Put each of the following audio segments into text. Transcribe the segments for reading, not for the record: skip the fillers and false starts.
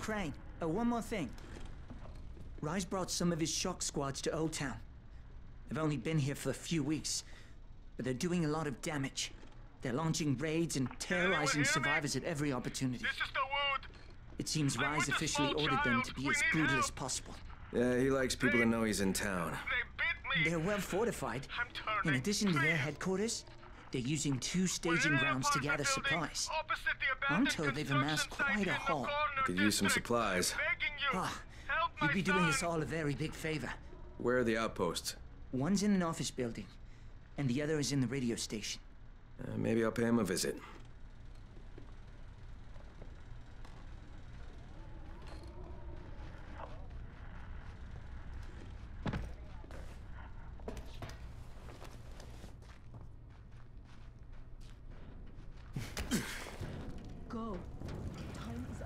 Crane, one more thing. Rise brought some of his shock squads to Old Town. They've only been here for a few weeks, but they're doing a lot of damage. They're launching raids and terrorizing survivors at every opportunity. This is the Wood. It seems Rise officially ordered them to be as brutal as possible. Yeah, he likes people to know he's in town. They beat me. They're well fortified. I'm In turning. addition to their headquarters, they're using 2 staging grounds to gather supplies. I'm told they've amassed quite a haul. Could use some supplies. Ah, you'd be doing us all a very big favor. Where are the outposts? One's in an office building, and the other is in the radio station. Maybe I'll pay him a visit. Go. Time is up.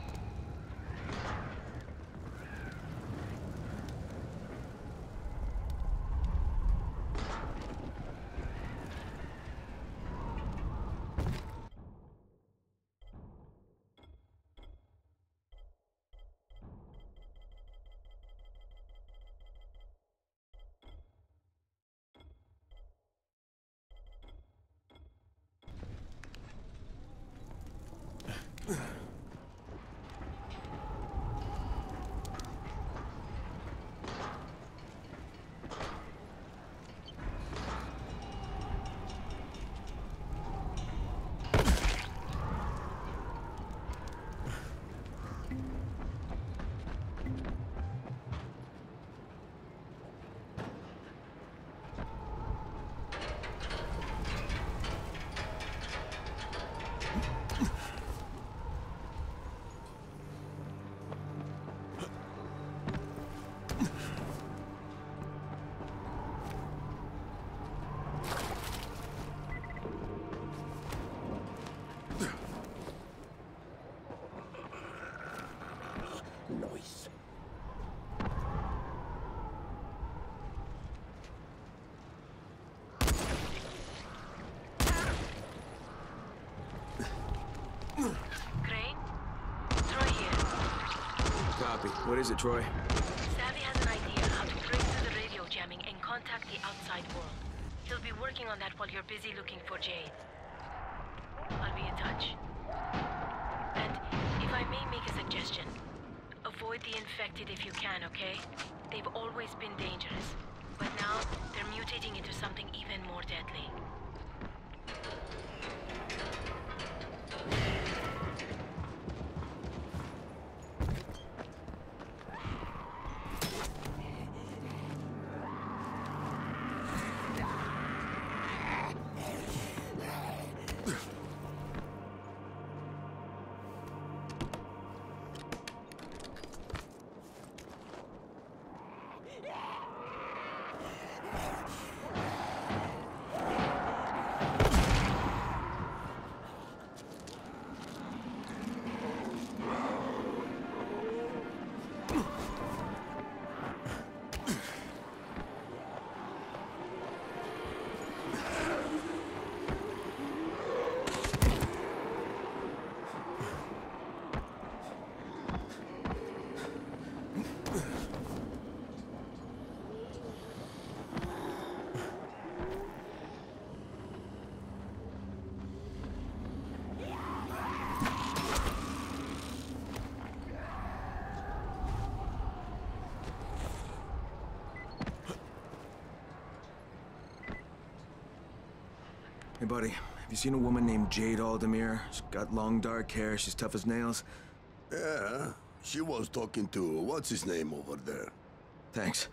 Noise. Crane? Troy here. Copy. What is it, Troy? Savvy has an idea how to break through the radio jamming and contact the outside world. He'll be working on that while you're busy looking for Jade. I'll be in touch. And if I may make a suggestion, avoid the infected if you can, okay? They've always been dangerous, but now they're mutating into something even more deadly. Hey, buddy. Have you seen a woman named Jade Aldemir? She's got long, dark hair. She's tough as nails. Yeah, she was talking to what's his name over there. Thanks.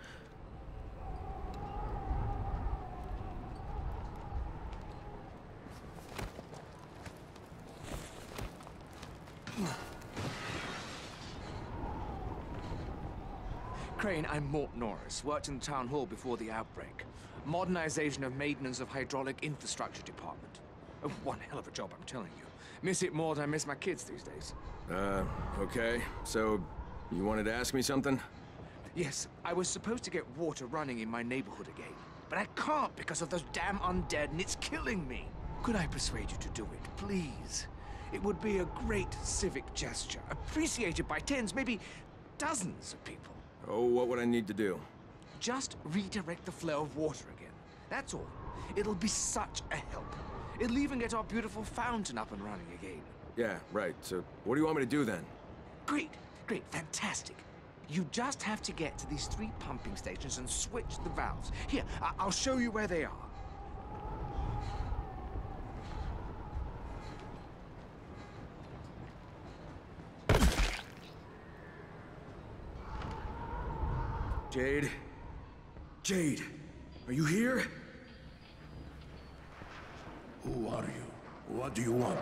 Crane, I'm Mort Norris. Worked in the town hall before the outbreak. Modernization of maintenance of hydraulic infrastructure department. Oh, one hell of a job, I'm telling you. Miss it more than I miss my kids these days. Okay. So, you wanted to ask me something? Yes, I was supposed to get water running in my neighborhood again. But I can't because of those damn undead, and it's killing me. Could I persuade you to do it, please? It would be a great civic gesture, appreciated by tens, maybe dozens of people. Oh, what would I need to do? Just redirect the flow of water again. That's all. It'll be such a help. It'll even get our beautiful fountain up and running again. Yeah, right. So what do you want me to do then? Great, great, fantastic. You just have to get to these 3 pumping stations and switch the valves. Here, I'll show you where they are. Jade? Jade, are you here? Who are you? What do you want?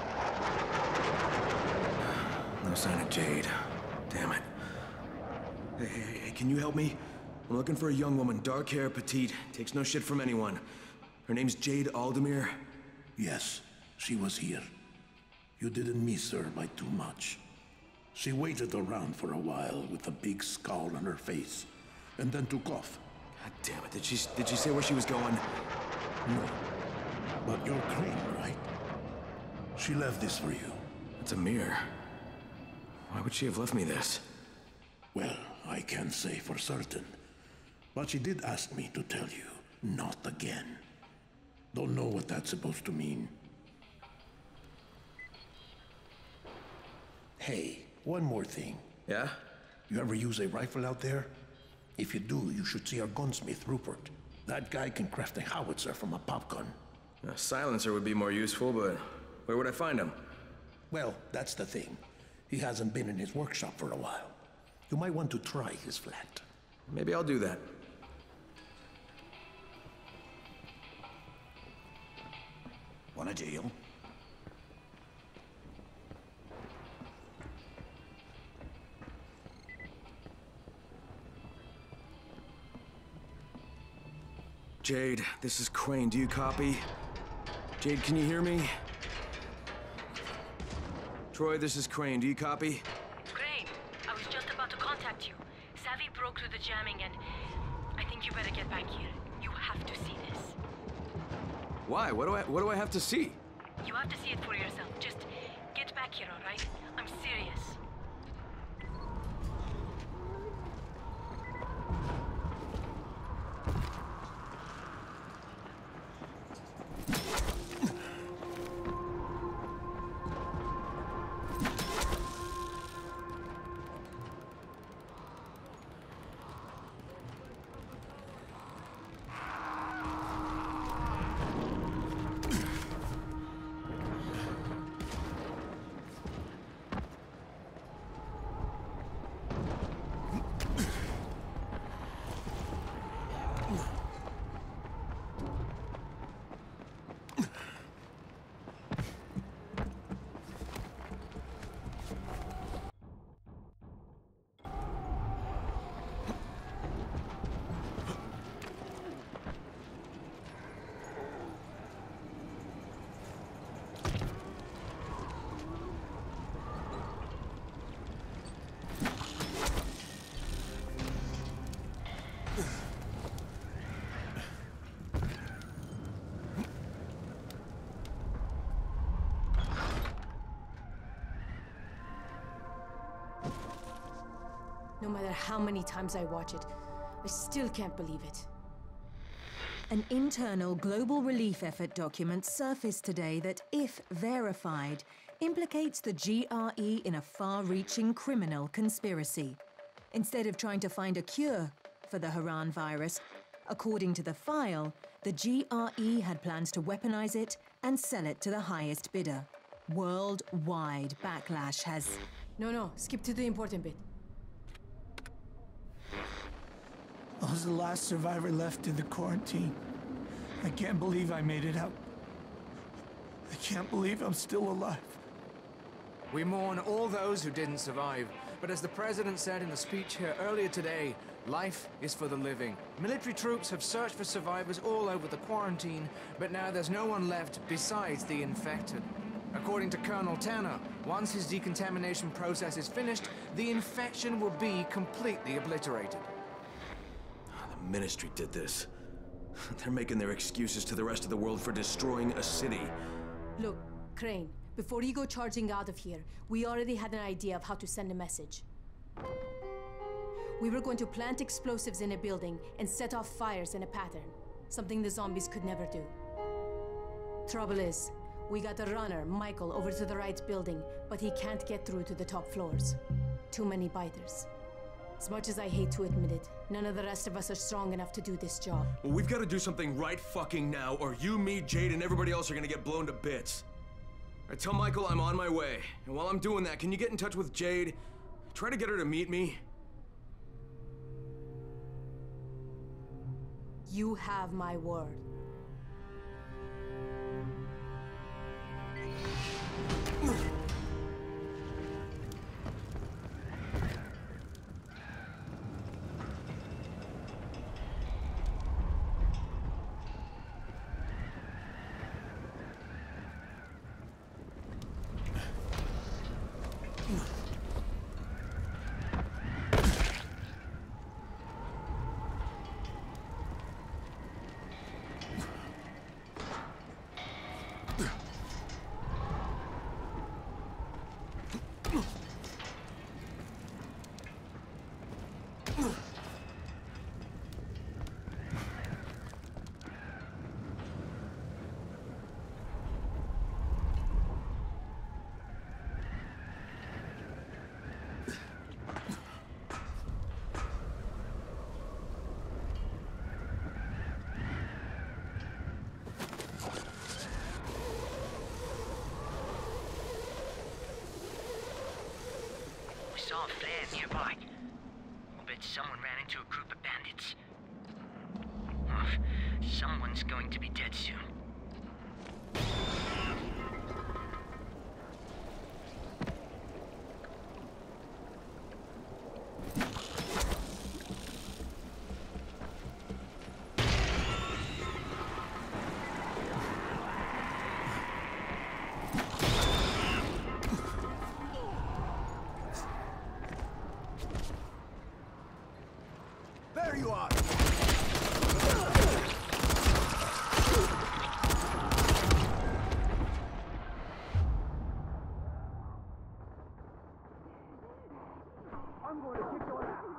No sign of Jade. Damn it. Hey, can you help me? I'm looking for a young woman, dark hair, petite, takes no shit from anyone. Her name's Jade Aldemir. Yes, she was here. You didn't miss her by too much. She waited around for a while with a big scowl on her face, and then took off. God damn it, did she say where she was going? No. But you're Crane, right? She left this for you. It's a mirror. Why would she have left me this? Well, I can't say for certain. But she did ask me to tell you, not again. Don't know what that's supposed to mean. Hey, one more thing. Yeah? You ever use a rifle out there? If you do, you should see our gunsmith, Rupert. That guy can craft a howitzer from a pop gun. A silencer would be more useful, but where would I find him? Well, that's the thing. He hasn't been in his workshop for a while. You might want to try his flat. Maybe I'll do that. Want a deal? Jade, this is Crane. Do you copy? Jade, can you hear me? Troy, this is Crane. Do you copy? Crane, I was just about to contact you. Savvy broke through the jamming and I think you better get back here. You have to see this. Why? What do I have to see? You have to see it for yourself. Just get back here, all right? I'm serious. No matter how many times I watch it, I still can't believe it. An internal global relief effort document surfaced today that, if verified, implicates the GRE in a far-reaching criminal conspiracy. Instead of trying to find a cure for the Haran virus, according to the file, the GRE had plans to weaponize it and sell it to the highest bidder. Worldwide backlash has... No, skip to the important bit. I was the last survivor left in the quarantine. I can't believe I made it out. I can't believe I'm still alive. We mourn all those who didn't survive, but as the President said in a speech here earlier today, life is for the living. Military troops have searched for survivors all over the quarantine, but now there's no one left besides the infected. According to Colonel Tanner, once his decontamination process is finished, the infection will be completely obliterated. The Ministry did this. They're making their excuses to the rest of the world for destroying a city. Look, Crane, Before you go charging out of here, we already had an idea of how to send a message. We were going to plant explosives in a building and set off fires in a pattern, something the zombies could never do. Trouble is, we got a runner, Michael, over to the right building, but he can't get through to the top floors. Too many biters. As much as I hate to admit it, none of the rest of us are strong enough to do this job. Well, we've got to do something right fucking now, or you, me, Jade, and everybody else are gonna get blown to bits. I tell Michael I'm on my way, and while I'm doing that, can you get in touch with Jade? Try to get her to meet me. You have my word. Saw a flare nearby. I'll bet someone ran into a group of bandits. Oh, someone's going to be dead soon. There you are! I'm going to kick your ass!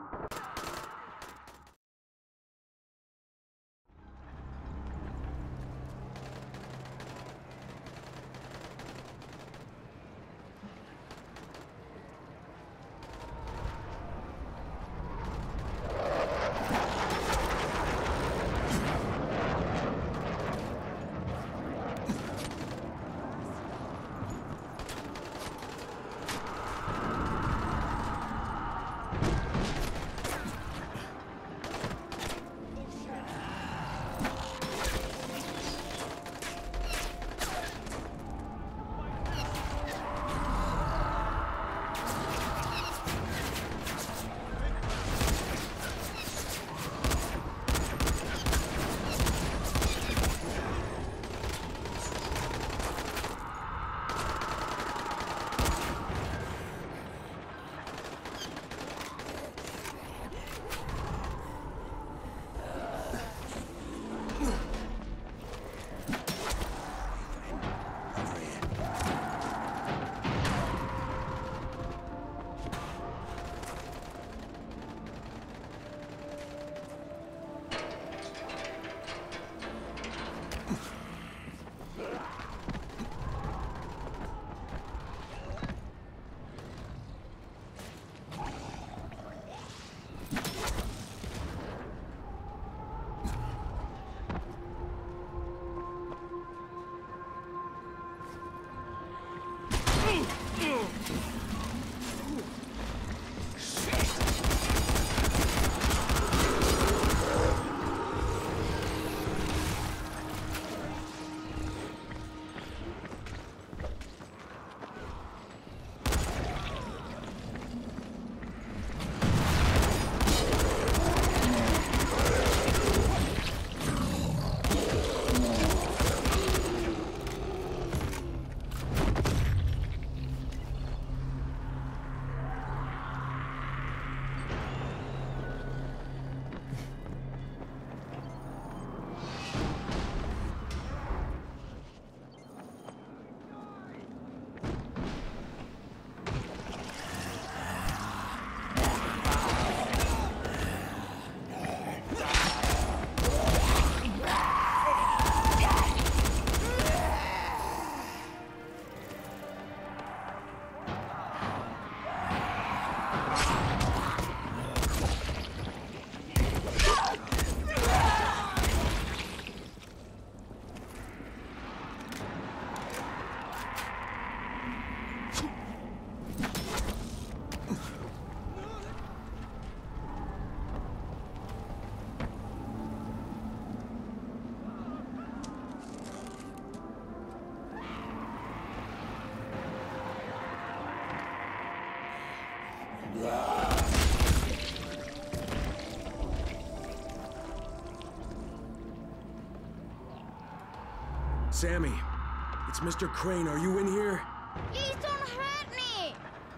Sammy, it's Mr. Crane. Are you in here? Please don't hurt me!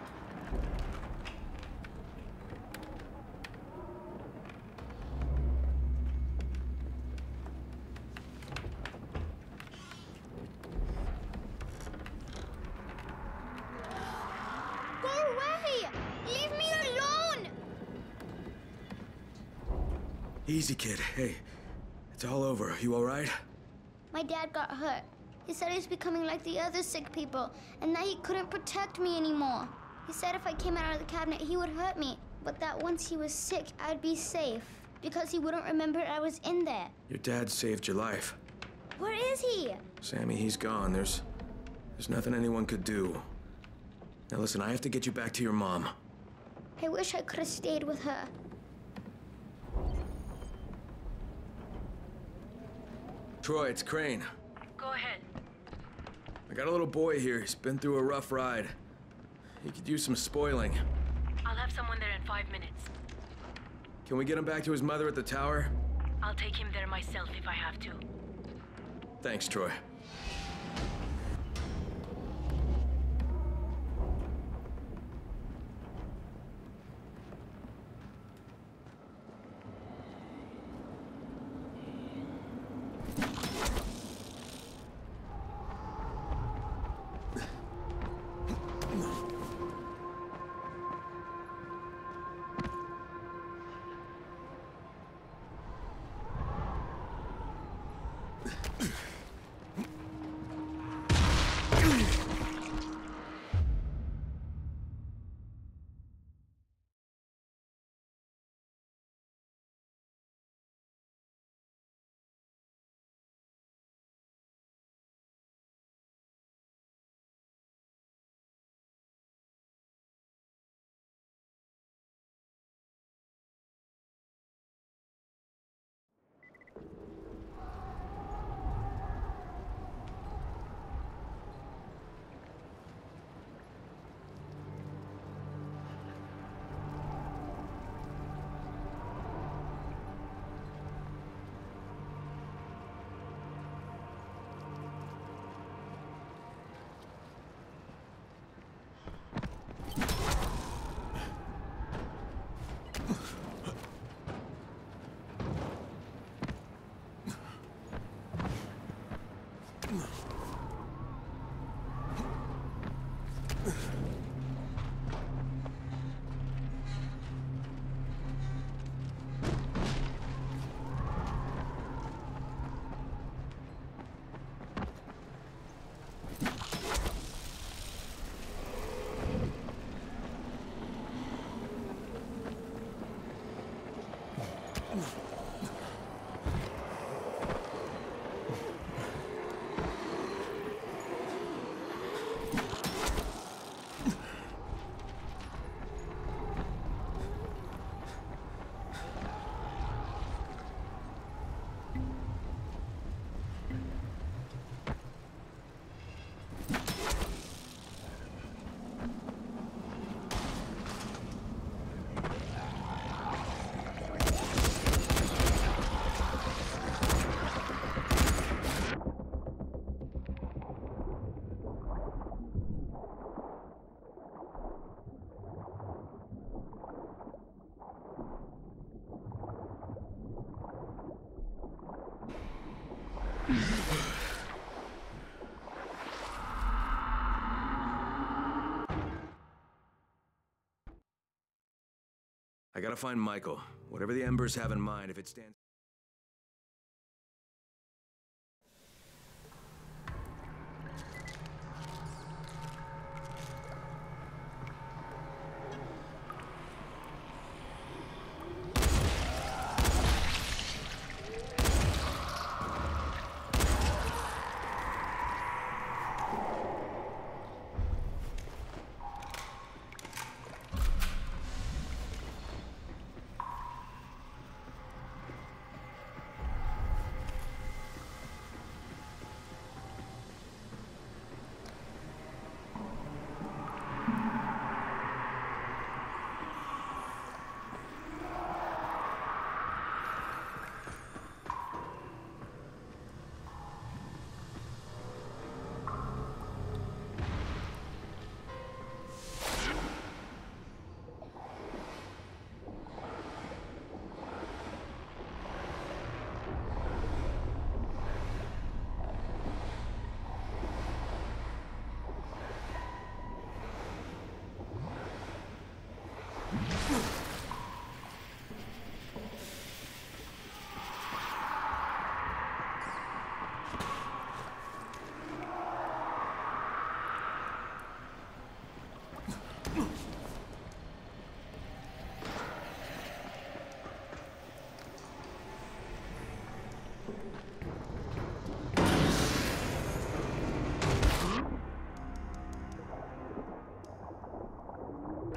Go away! Leave me alone! Easy, kid. Hey, it's all over. You all right? My dad got hurt. He said he's becoming like the other sick people, and that he couldn't protect me anymore. He said if I came out of the cabinet, he would hurt me, but that once he was sick, I'd be safe, because he wouldn't remember I was in there. Your dad saved your life. Where is he? Sammy, he's gone. There's nothing anyone could do. Now listen, I have to get you back to your mom. I wish I could have stayed with her. Troy, it's Crane. Go ahead. I got a little boy here. He's been through a rough ride. He could use some spoiling. I'll have someone there in 5 minutes. Can we get him back to his mother at the tower? I'll take him there myself if I have to. Thanks, Troy. I gotta find Michael. Whatever the Embers have in mind, if it stands...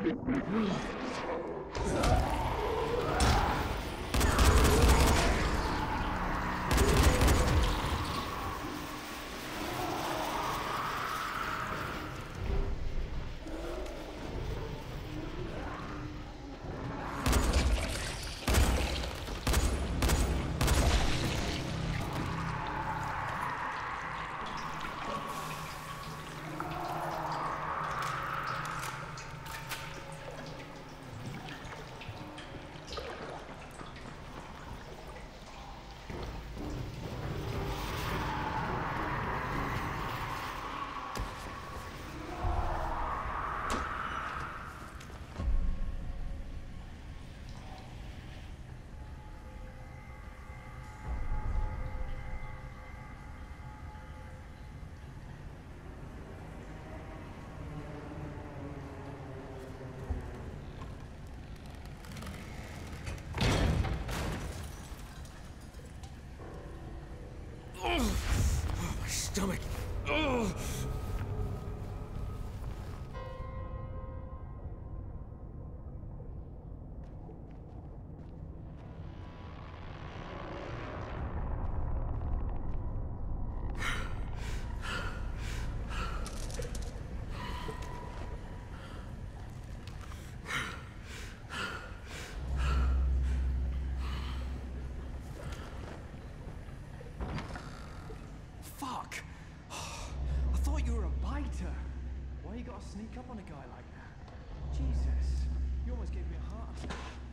My stomach. Ugh. Fuck! I thought you were a biter. Why you gotta sneak up on a guy like that? Jesus, you almost gave me a heart attack.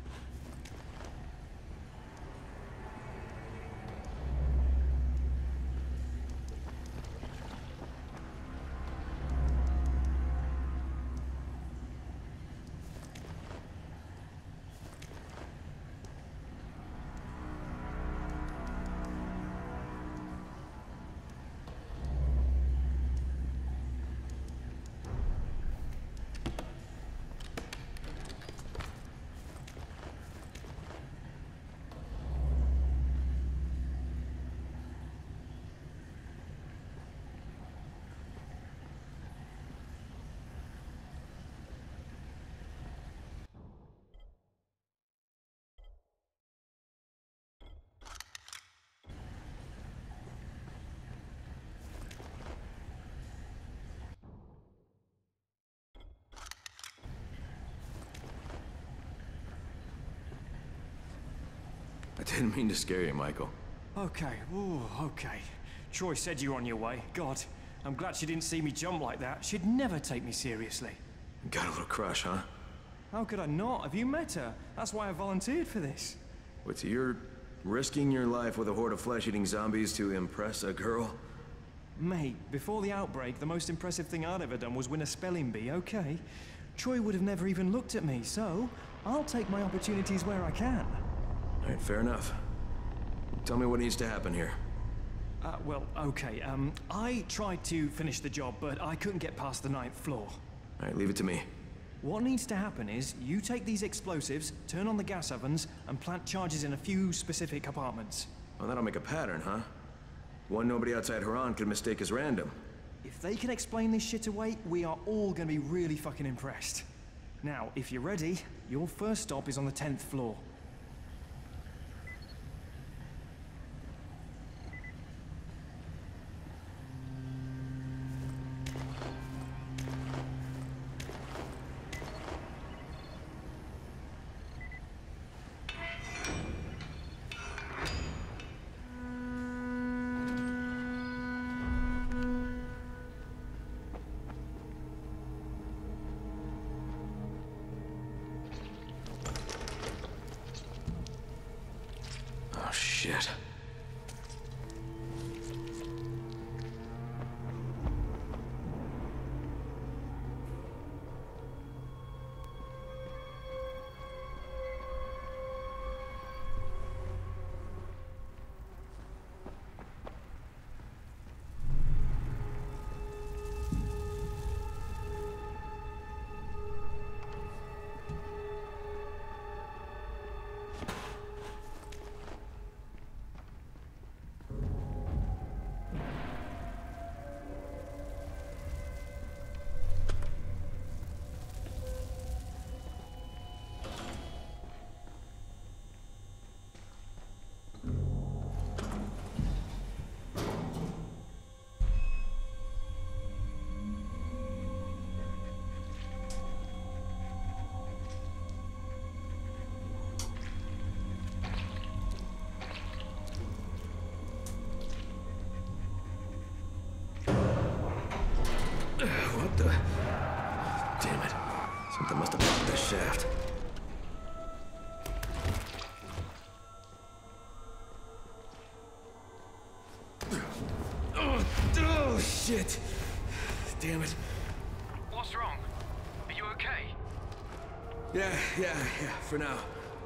I didn't mean to scare you, Michael. Okay, ooh, okay. Troy said you were on your way. God, I'm glad she didn't see me jump like that. She'd never take me seriously. Got a little crush, huh? How could I not? Have you met her? That's why I volunteered for this. What's you're risking your life with a horde of flesh-eating zombies to impress a girl? Mate, before the outbreak, the most impressive thing I'd ever done was win a spelling bee, okay? Troy would have never even looked at me, so I'll take my opportunities where I can. All right, fair enough. Tell me what needs to happen here. Well, okay, I tried to finish the job, but I couldn't get past the 9th floor. All right, leave it to me. What needs to happen is, you take these explosives, turn on the gas ovens, and plant charges in a few specific apartments. Well, that'll make a pattern, huh? One nobody outside Haran could mistake as random. If they can explain this shit away, we are all gonna be really fucking impressed. Now, if you're ready, your first stop is on the 10th floor. Oh, shit. What the? Damn it. Something must have blocked this shaft. Oh, shit. Damn it. What's wrong? Are you okay? Yeah, for now.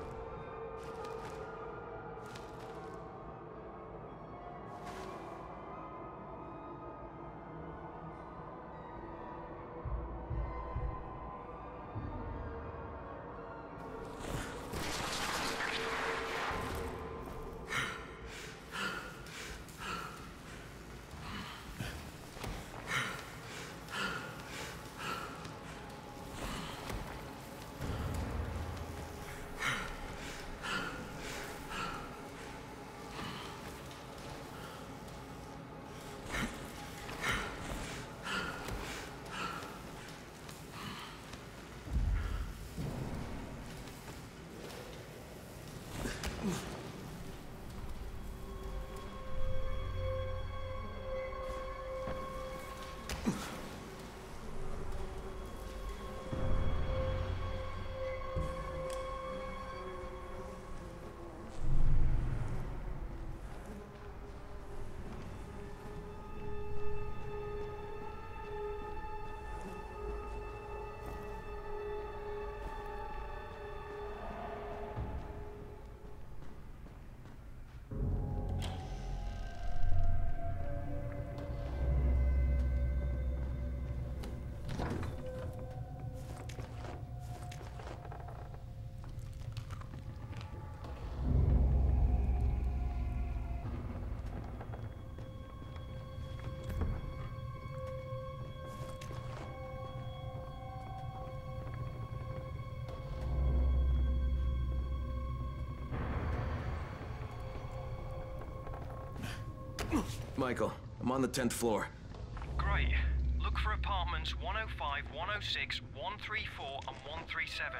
Michael, I'm on the 10th floor. Great. Look for apartments 105, 106, 134, and 137.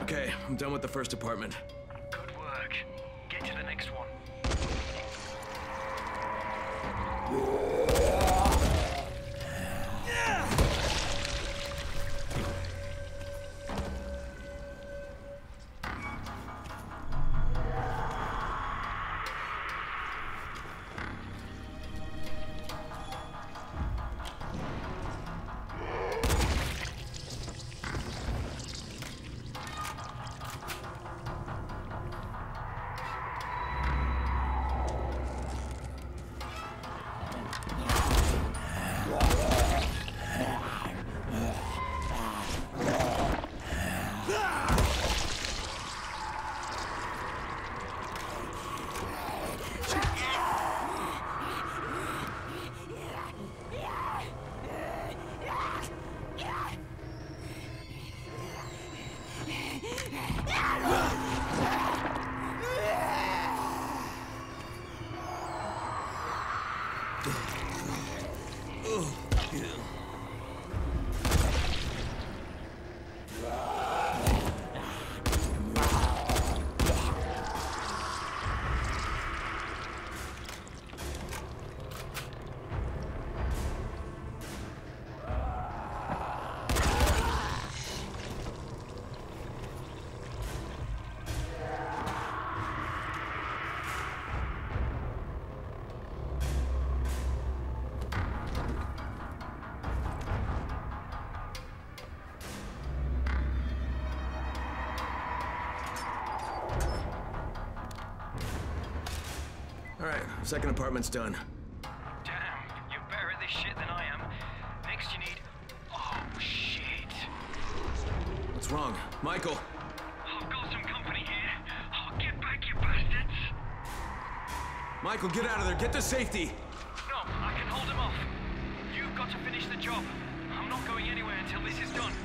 Okay, I'm done with the first apartment. Good work. Get to the next one. All right, second apartment's done. Damn, you're better at this shit than I am. Next you need... Oh, shit. What's wrong? Michael! I've got some company here. Oh, get back, you bastards! Michael, get out of there! Get to safety! No, I can hold them off. You've got to finish the job. I'm not going anywhere until this is done.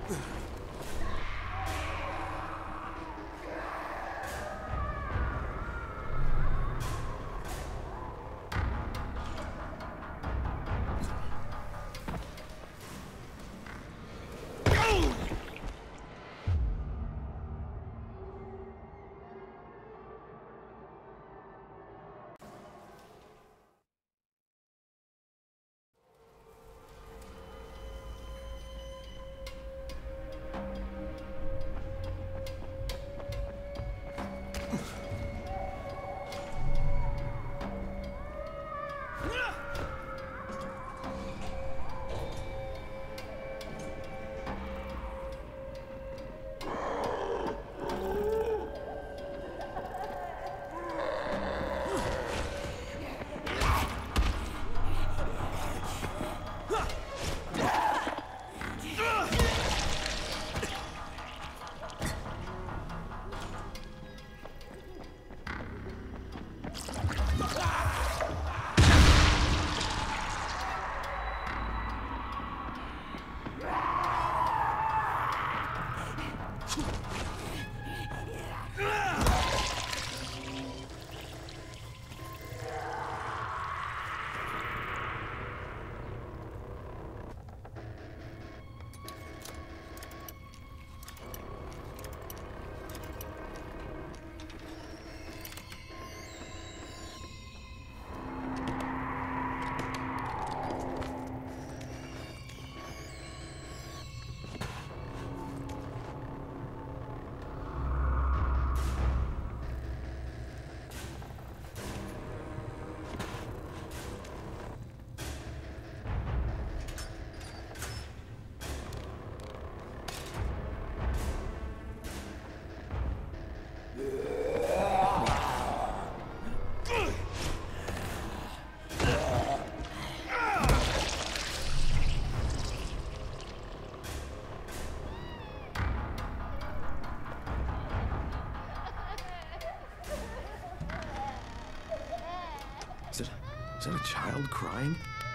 Is that a child crying?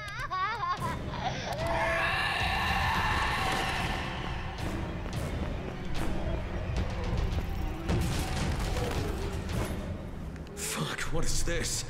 Fuck, what is this?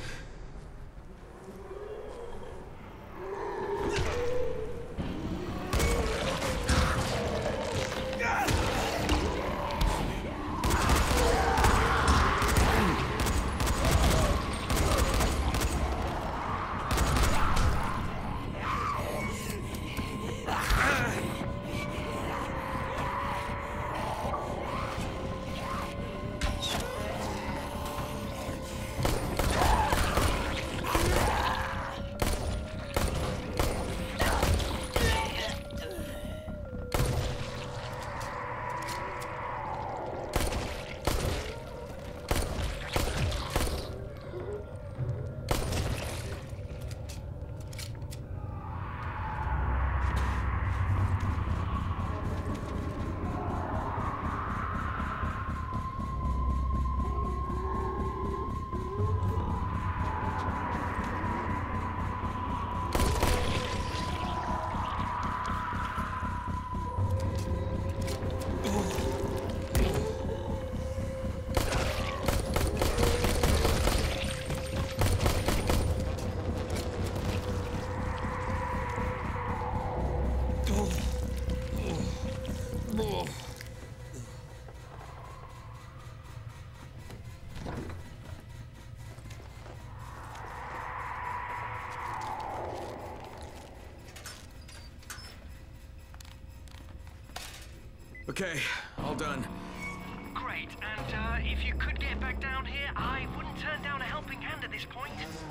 Okay, all done. Great, and if you could get back down here, I wouldn't turn down a helping hand at this point.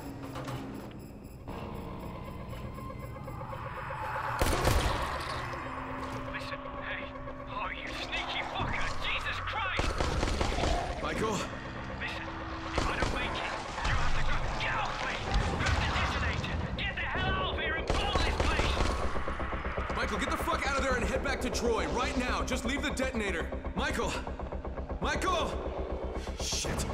Listen, hey, oh, you sneaky fucker, Jesus Christ! Michael? Listen, if I don't make it, you have to go. Get off me! Grab the detonator! Get the hell out of here and blow this place! Michael, get the fuck out of there and head back to Troy, right now. Just leave the detonator. Michael! Michael! Shit.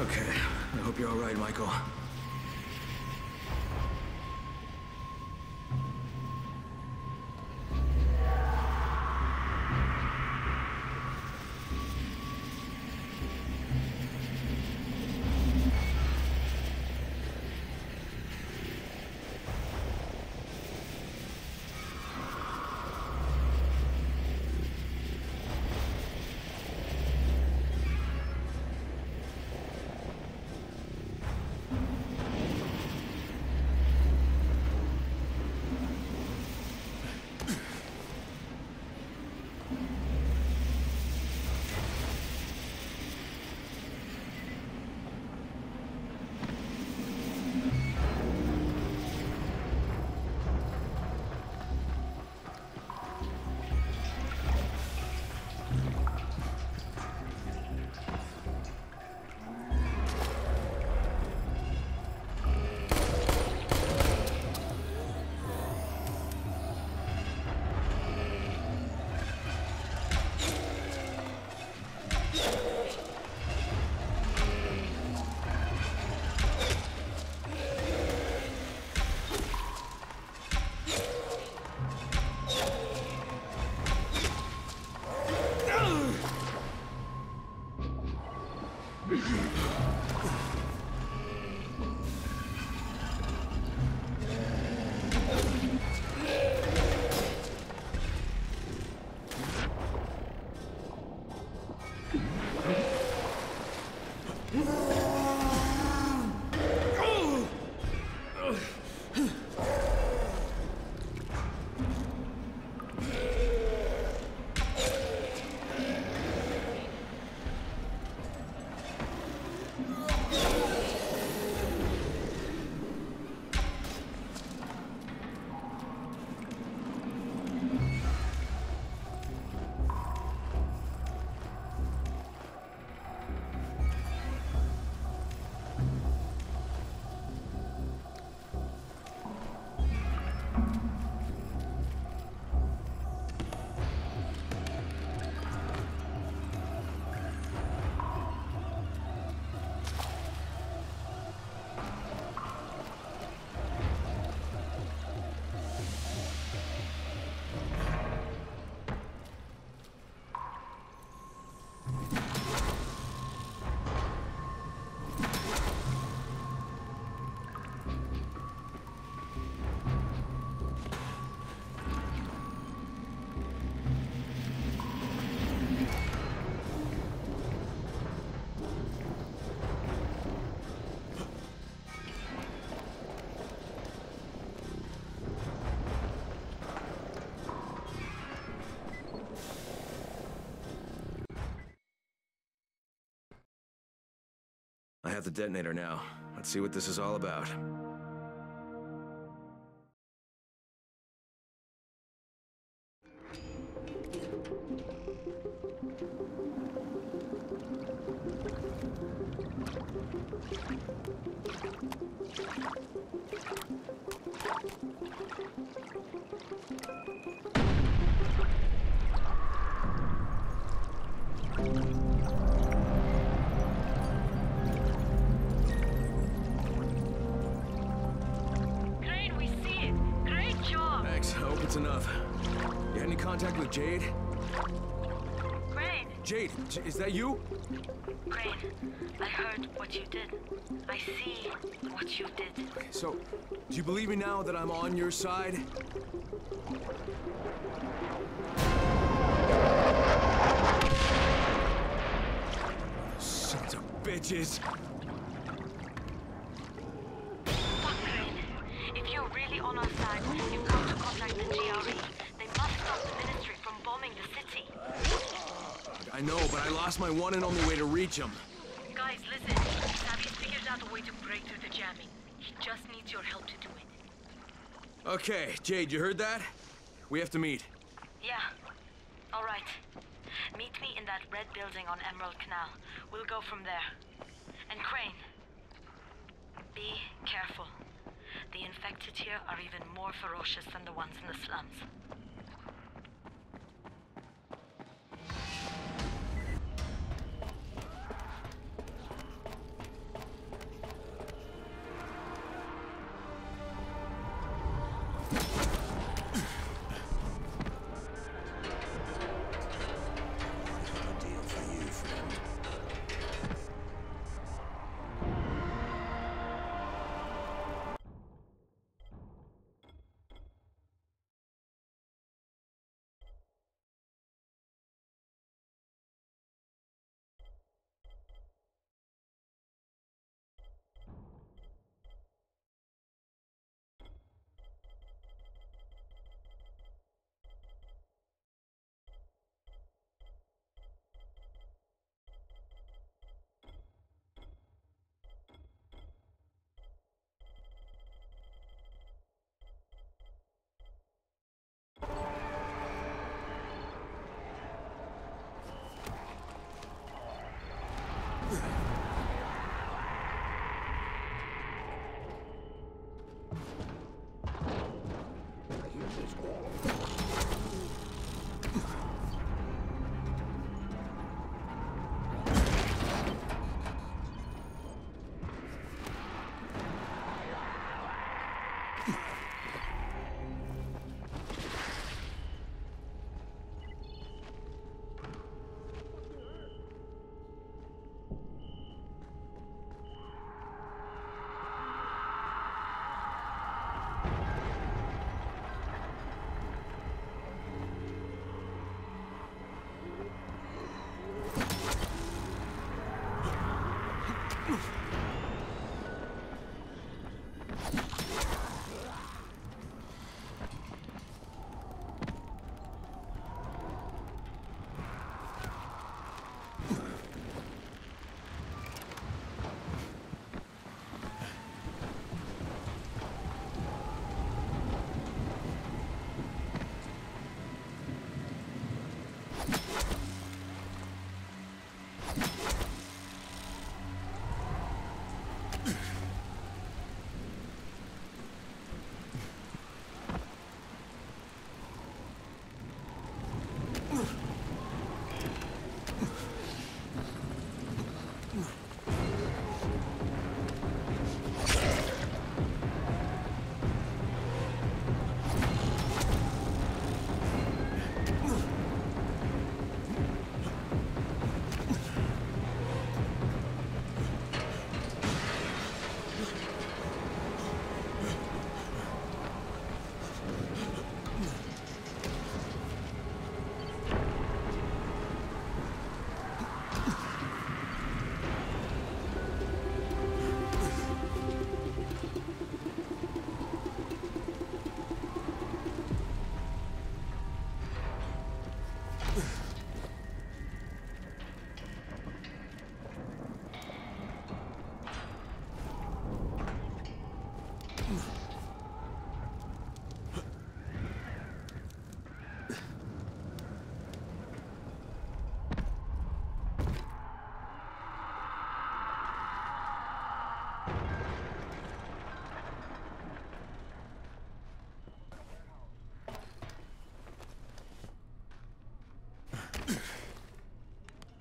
Okay. I hope you're all right, Michael. I have the detonator now. Let's see what this is all about. Enough. You had any contact with Jade? Crane! Jade, is that you? Crane, I heard what you did. I see what you did. Okay, so, do you believe me now that I'm on your side? Sons of bitches! Fuck, Crane. If you're really on our side, you've got to contact the GRE. They must stop the Ministry from bombing the city. I know, but I lost my one and only way to reach him. Guys, listen. Savvy's figured out a way to break through the jamming. He just needs your help to do it. Okay, Jade, you heard that? We have to meet. Yeah. All right. Meet me in that red building on Emerald Canal. We'll go from there. And Crane, be careful. The infected here are even more ferocious than the ones in the slums.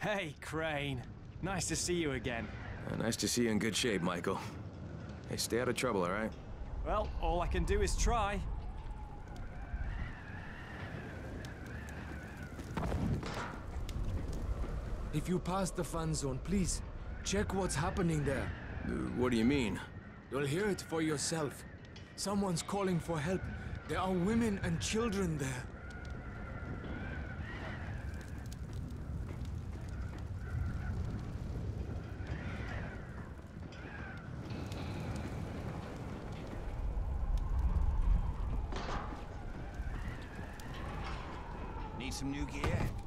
Hey, Crane. Nice to see you again. Nice to see you in good shape, Michael. Hey, stay out of trouble, all right? Well, all I can do is try. If you pass the fan zone, please, check what's happening there. What do you mean? You'll hear it for yourself. Someone's calling for help. There are women and children there. Need some new gear?